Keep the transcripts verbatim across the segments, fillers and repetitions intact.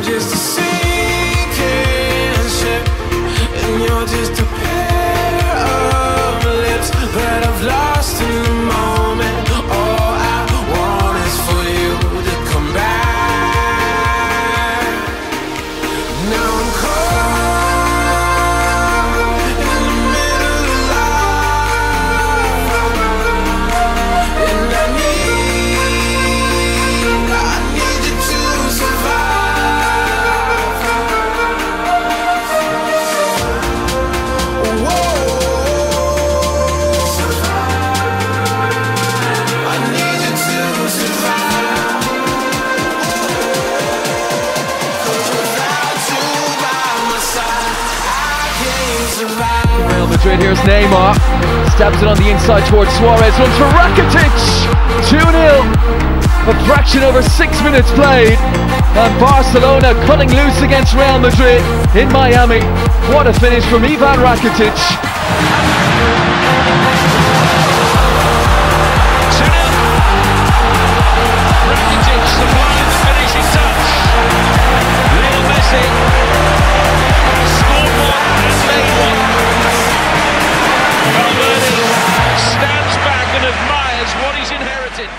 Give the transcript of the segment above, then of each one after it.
just a sinking ship, and you're just a pair of lips that I've lost in the moment. All I want is for you to come back. Now I'm caught in the middle of life, and I need, I need you to survive. Whoa, I need you to survive. 'Cause without you by my side, I can't survive. Real Madrid, here's Neymar, stabs it on the inside towards Suarez, runs for Rakitić, two nil, a fraction over six minutes played, and Barcelona cutting loose against Real Madrid in Miami. What a finish from Ivan Rakitić. Rakitić supplying the finishing touch. Lionel Messi scored one and made one. Valverde stands back and admires what he's inherited.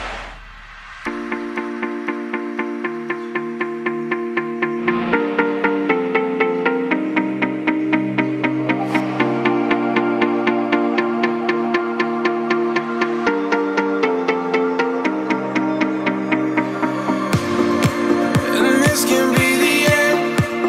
And this can be the end.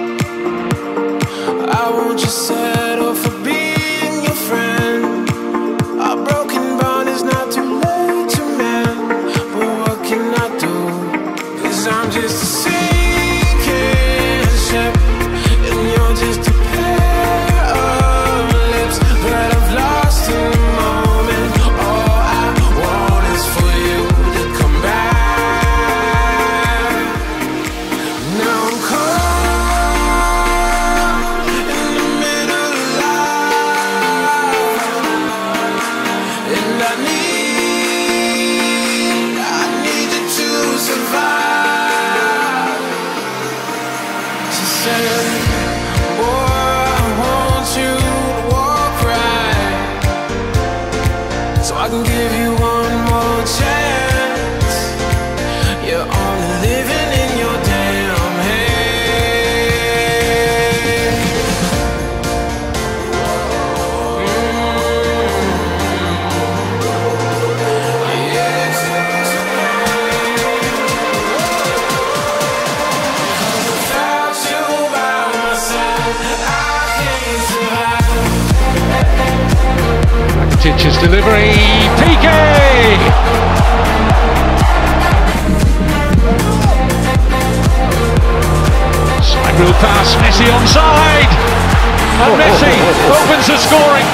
I won't just settle for being your friend. Our broken bond is not too late to mend. But what can I do? 'Cause I'm just a sinking ship, and you're just a pair of lips that I've lost in the moment. All I want is for you to come back. Now I'm caught in the middle of life, and I need, I need you to survive. She said, boy, I want you to walk right, so I can give you one more chance. You're only living in your damn head. Yes. Without you by my side, I can't survive. Rakitić's delivery, P K! Side rule pass, Messi onside! And Messi opens the scoring.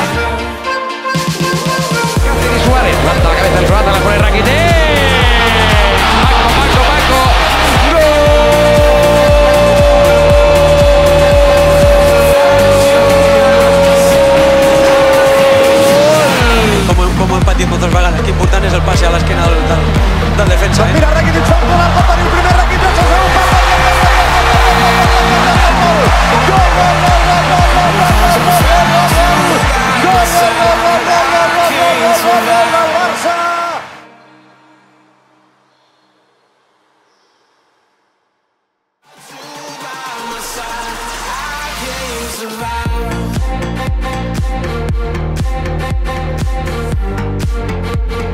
Suárez, levanta la cabeza del croata, la pone Rakitić. Paco, Paco, Paco. Com, com hem patit moltes vegades, que important és el passe a l'esquena del, del, del defensa. Eh? Mira, Rakitić fa el gol, el pot tenir el primer, Rakitić, el segon, gol, gol, gol, Survive.